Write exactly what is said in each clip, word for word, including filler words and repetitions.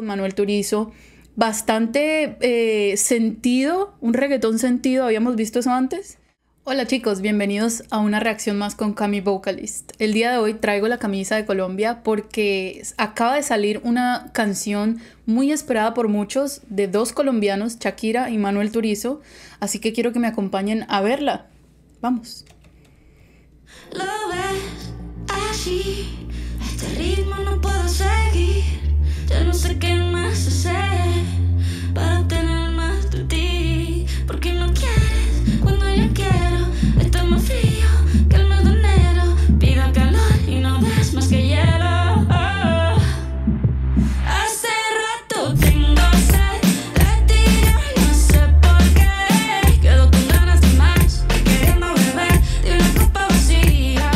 con Manuel Turizo. Bastante eh, sentido, un reggaetón sentido, ¿habíamos visto eso antes? Hola chicos, bienvenidos a una reacción más con Cami Vocalist. El día de hoy traigo la camisa de Colombia porque acaba de salir una canción muy esperada por muchos de dos colombianos, Shakira y Manuel Turizo, así que quiero que me acompañen a verla. Vamos. Lo ves así, este ritmo no puedo seguir. Ya no sé qué más hacer para obtener más de ti. Porque no quieres cuando yo quiero. Está más frío que el mes de enero. Pido calor y no das más que hielo. Oh. Hace rato tengo sed de ti, yo no sé por qué. Quedo con ganas de más, queriendo beber de una copa vacía.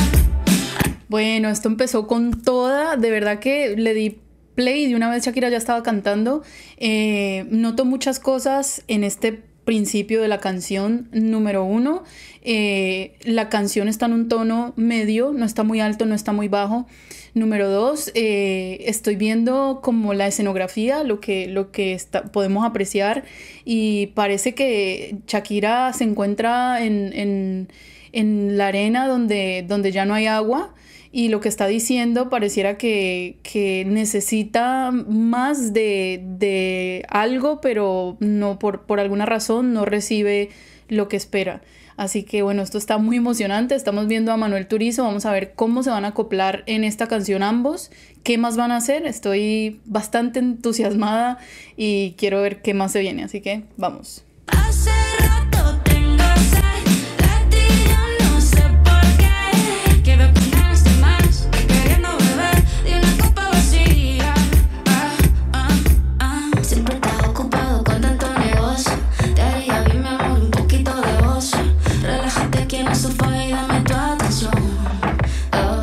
Bueno, esto empezó con toda, de verdad que le di play y de una vez Shakira ya estaba cantando. Eh, noto muchas cosas en este principio de la canción. Número uno, eh, la canción está en un tono medio, no está muy alto, no está muy bajo. Número dos, eh, estoy viendo como la escenografía, lo que, lo que está, podemos apreciar, y parece que Shakira se encuentra en, en, en la arena donde, donde ya no hay agua. Y lo que está diciendo pareciera que, que necesita más de, de algo, pero no por, por alguna razón no recibe lo que espera. Así que bueno, esto está muy emocionante. Estamos viendo a Manuel Turizo. Vamos a ver cómo se van a acoplar en esta canción ambos. ¿Qué más van a hacer? Estoy bastante entusiasmada y quiero ver qué más se viene. Así que vamos. Hace rato tengo sed de ti, yo no sé por qué. Quedo con ganas de más, queriendo beber de una copa vacía. Ah, ah, ah. Siempre estás ocupado con tanto negocio. Te haría bien, mi amor, un poquito de ocio. Relájate aquí en el sofá y dame tu atención. Oh,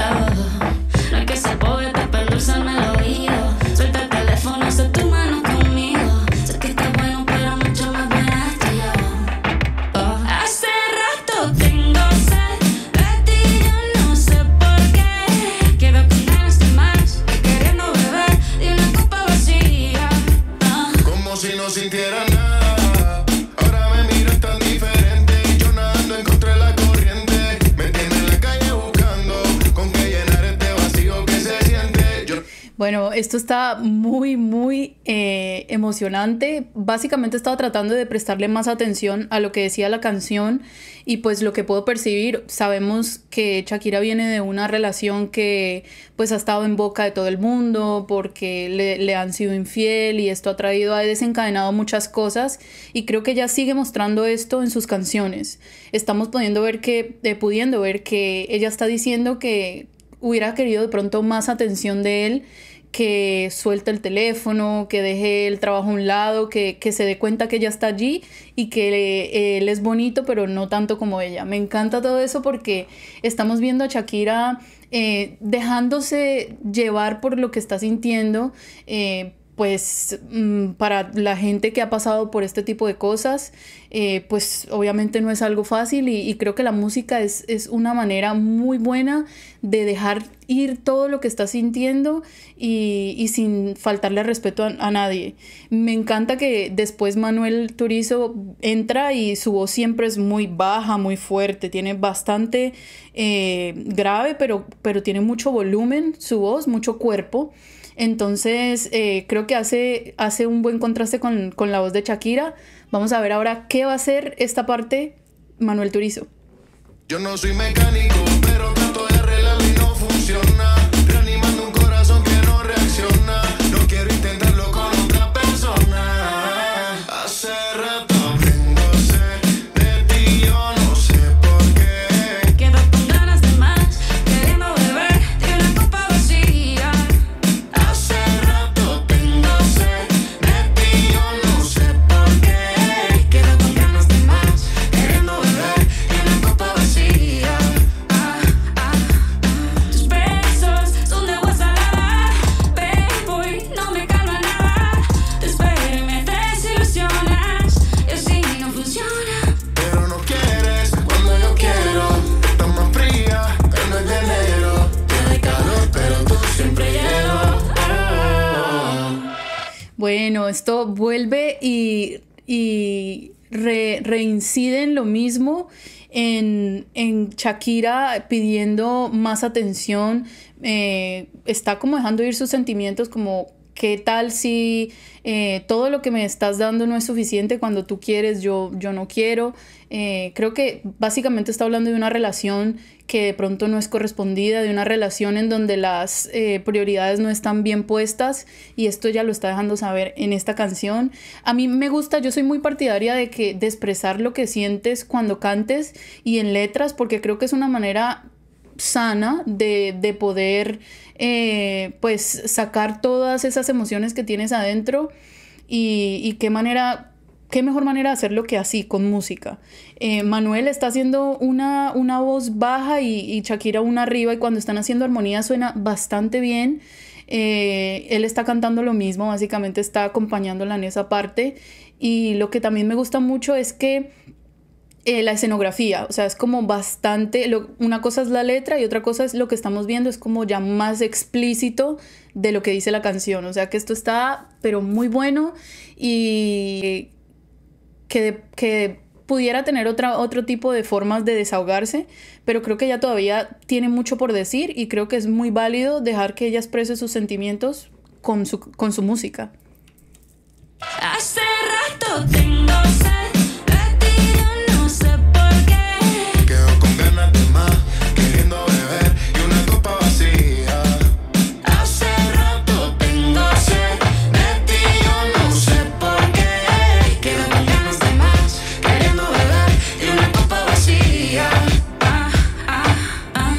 oh. No hay que ser poeta para endulzarme el oído. Suelta el teléfono, haz tu mano conmigo. Sé que estás bueno, pero mucho más buena estoy yo. Oh. Hace rato tengo sed de ti, yo no sé por qué. Quedo con ganas de más, queriendo beber de una copa vacía. Oh. Como si no sintiera nada. Ahora me miras tan diferente. Y yo nadando en contra de la corriente. Me tienes en la calle buscando con qué llenar este vacío que se siente. Yo... Bueno, esto está muy, muy eh, emocionante. Básicamente estaba tratando de prestarle más atención a lo que decía la canción y pues lo que puedo percibir. Sabemos que Shakira viene de una relación que pues ha estado en boca de todo el mundo porque le, le han sido infiel y esto ha traído, ha desencadenado muchas cosas y creo que ella sigue mostrando esto en sus canciones. Estamos pudiendo ver que, eh, pudiendo ver que ella está diciendo que hubiera querido de pronto más atención de él, que suelte el teléfono, que deje el trabajo a un lado, que, que se dé cuenta que ella está allí y que eh, él es bonito, pero no tanto como ella. Me encanta todo eso porque estamos viendo a Shakira eh, dejándose llevar por lo que está sintiendo, eh, pues mmm, para la gente que ha pasado por este tipo de cosas, eh, pues obviamente no es algo fácil y, y creo que la música es, es una manera muy buena de dejar ir todo lo que estás sintiendo y, y sin faltarle respeto a, a nadie. Me encanta que después Manuel Turizo entra y su voz siempre es muy baja, muy fuerte, tiene bastante eh, grave, pero, pero tiene mucho volumen su voz, mucho cuerpo. Entonces eh, creo que hace, hace un buen contraste con, con la voz de Shakira. Vamos a ver ahora qué va a hacer esta parte Manuel Turizo. Yo no soy mecánico, pero trato de arreglarlo y no funciona. Reanimando un corazón que no reacciona. No quiero intentarlo con otra persona. Hace rato tengo sed de ti, yo no sé por qué. Quedo con ganas de más, queriendo beber de una copa vacía. Hace rato tengo sed de ti, yo no sé por qué. Quedo con ganas de más, queriendo beber de una copa vacía. Ah. Bueno, esto vuelve y, y re- reincide en lo mismo, en, en Shakira pidiendo más atención, eh, está como dejando ir sus sentimientos, como qué tal si eh, todo lo que me estás dando no es suficiente, cuando tú quieres yo, yo no quiero. Eh, creo que básicamente está hablando de una relación que de pronto no es correspondida, de una relación en donde las eh, prioridades no están bien puestas, y esto ya lo está dejando saber en esta canción. A mí me gusta, yo soy muy partidaria de, que, de expresar lo que sientes cuando cantes y en letras, porque creo que es una manera sana de, de poder eh, pues sacar todas esas emociones que tienes adentro, y, y qué manera, qué mejor manera de hacerlo que así, con música. Eh, Manuel está haciendo una, una voz baja y, y Shakira una arriba, y cuando están haciendo armonía suena bastante bien. Eh, él está cantando lo mismo, básicamente está acompañándola en esa parte, y lo que también me gusta mucho es que Eh, la escenografía, o sea, es como bastante, lo, una cosa es la letra y otra cosa es lo que estamos viendo, es como ya más explícito de lo que dice la canción, o sea que esto está pero muy bueno, y que, que pudiera tener otra, otro tipo de formas de desahogarse, pero creo que ella todavía tiene mucho por decir, y creo que es muy válido dejar que ella exprese sus sentimientos con su, con su música. Hace rato tengo sed de ti, yo no sé por qué. Quedo con ganas de más, queriendo beber y una copa vacía. Hace rato tengo sed de ti, yo no sé por qué. Quedo con ganas de más, queriendo beber y una copa vacía. Ah, ah, ah.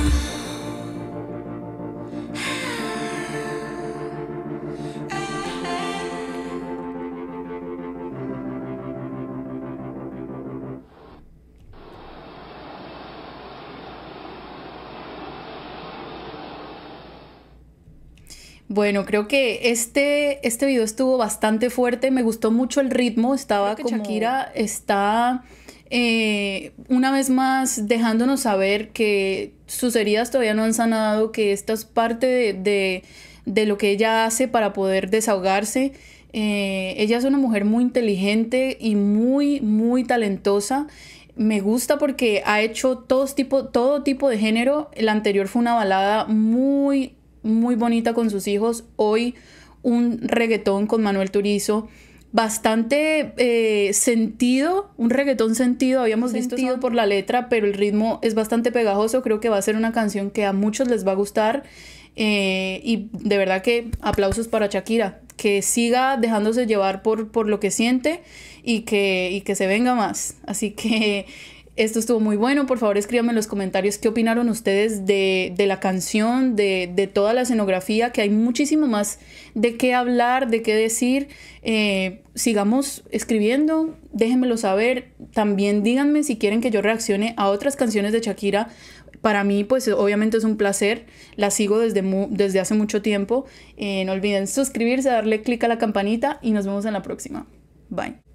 Bueno, creo que este, este video estuvo bastante fuerte, me gustó mucho el ritmo, estaba como... Shakira está eh, una vez más dejándonos saber que sus heridas todavía no han sanado, que esto es parte de, de, de lo que ella hace para poder desahogarse. Eh, ella es una mujer muy inteligente y muy, muy talentosa. Me gusta porque ha hecho todos tipo, todo tipo de género. La anterior fue una balada muy, muy bonita con sus hijos. Hoy un reggaetón con Manuel Turizo. Bastante eh, sentido, un reggaetón sentido. Habíamos visto sentido por la letra, pero el ritmo es bastante pegajoso. Creo que va a ser una canción que a muchos les va a gustar. Eh, y de verdad que aplausos para Shakira, que siga dejándose llevar por, por lo que siente, y que, y que se venga más. Así que esto estuvo muy bueno. Por favor, escríbanme en los comentarios qué opinaron ustedes de, de la canción, de, de toda la escenografía, que hay muchísimo más de qué hablar, de qué decir. Eh, sigamos escribiendo, déjenmelo saber. También díganme si quieren que yo reaccione a otras canciones de Shakira. Para mí, pues obviamente es un placer. La sigo desde, mu desde hace mucho tiempo. Eh, no olviden suscribirse, darle click a la campanita, y nos vemos en la próxima. Bye.